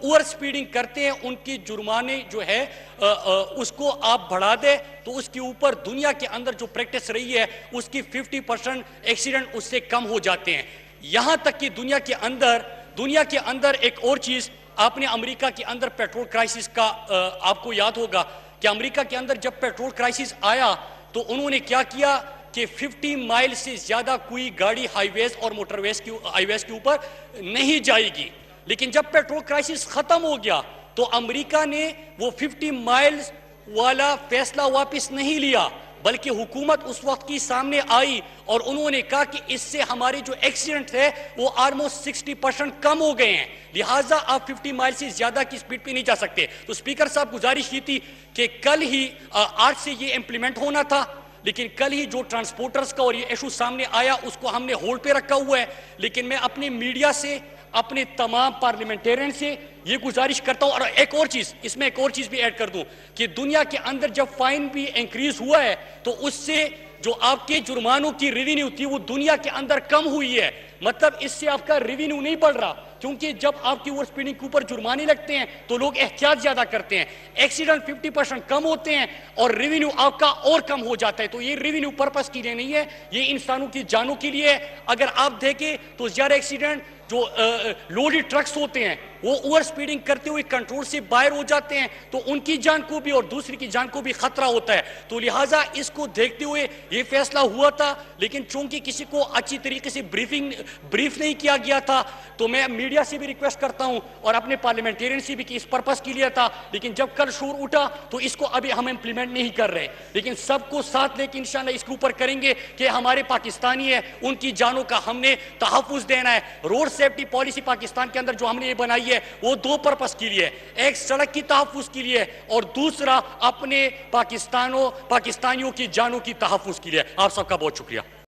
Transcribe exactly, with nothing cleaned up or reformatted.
Over speeding करते हैं उनकी जुर्माने जो है आ, आ, उसको आप बढ़ा दे तो उसके ऊपर दुनिया के अंदर जो प्रैक्टिस रही है उसकी पचास परसेंट एक्सीडेंट उससे कम हो जाते हैं। यहां तक कि दुनिया के अंदर दुनिया के अंदर एक और चीज, आपने अमेरिका के अंदर पेट्रोल क्राइसिस का आ, आपको याद होगा कि अमेरिका के अंदर जब पेट्रोल क्राइसिस आया तो उन्होंने क्या किया कि पचास माइल से ज्यादा कोई गाड़ी हाईवेज और मोटरवेज के हाईवेज के ऊपर नहीं जाएगी। लेकिन जब पेट्रोल क्राइसिस खत्म हो गया तो अमेरिका ने वो पचास माइल्स वाला फैसला वापस नहीं लिया, बल्कि हुकूमत उस वक्त की सामने आई और उन्होंने कहा कि इससे हमारे जो एक्सीडेंट है वो ऑलमोस्ट साठ परसेंट कम हो गए हैं, लिहाजा आप पचास माइल से ज्यादा की स्पीड पे नहीं जा सकते। तो स्पीकर साहब गुजारिश की थी कि कल ही आज से ये इंप्लीमेंट होना था, लेकिन कल ही जो ट्रांसपोर्टर्स का और ये इशू सामने आया उसको हमने होल्ड पे रखा हुआ है। लेकिन मैं अपने मीडिया से, अपने तमाम पार्लियामेंटेरियन से ये गुजारिश करता हूं, और एक और चीज, इसमें एक और चीज भी ऐड कर दूं कि दुनिया के अंदर जब फाइन भी इंक्रीज हुआ है तो उससे जो आपके जुर्मानों की रेवेन्यू थी वो दुनिया के अंदर कम हुई है। मतलब इससे आपका रेवेन्यू नहीं बढ़ रहा, क्योंकि जब आपकी ओवर स्पीडिंग के ऊपर जुर्माने लगते हैं तो लोग एहतियात ज्यादा करते हैं, एक्सीडेंट पचास परसेंट कम होते हैं और रेवेन्यू आपका और कम हो जाता है। तो ये रेवेन्यू पर्पस के लिए नहीं है, ये इंसानों की जानों के लिए है। अगर आप देखें तो ज्यादा एक्सीडेंट जो लोडेड ट्रक्स होते हैं वो ओवर स्पीडिंग करते हुए कंट्रोल से बाहर हो जाते हैं, तो उनकी जान को भी और दूसरी की जान को भी खतरा होता है। तो लिहाजा इसको देखते हुए ये फैसला हुआ था, लेकिन चूंकि किसी को अच्छी तरीके से ब्रीफिंग ब्रीफ नहीं किया गया था, तो मैं मीडिया से भी रिक्वेस्ट करता हूं और अपने पार्लियामेंटेरियन से भी कि इस पर्पस के लिए था, लेकिन जब कल शोर उठा तो इसको अभी हम इंप्लीमेंट नहीं कर रहे, लेकिन सबको साथ लेके इंशाल्लाह इसके ऊपर करेंगे कि हमारे पाकिस्तानी है, उनकी जानों का हमने तहफ्फुज देना है। रोड सेफ्टी पॉलिसी पाकिस्तान के अंदर जो हमने ये बनाई है वो दो पर्पस के लिए, एक सड़क की तहफ्फुज के लिए और दूसरा अपने पाकिस्तानों पाकिस्तानियों की जानों की तहफ्फुज के लिए। आप सबका बहुत शुक्रिया।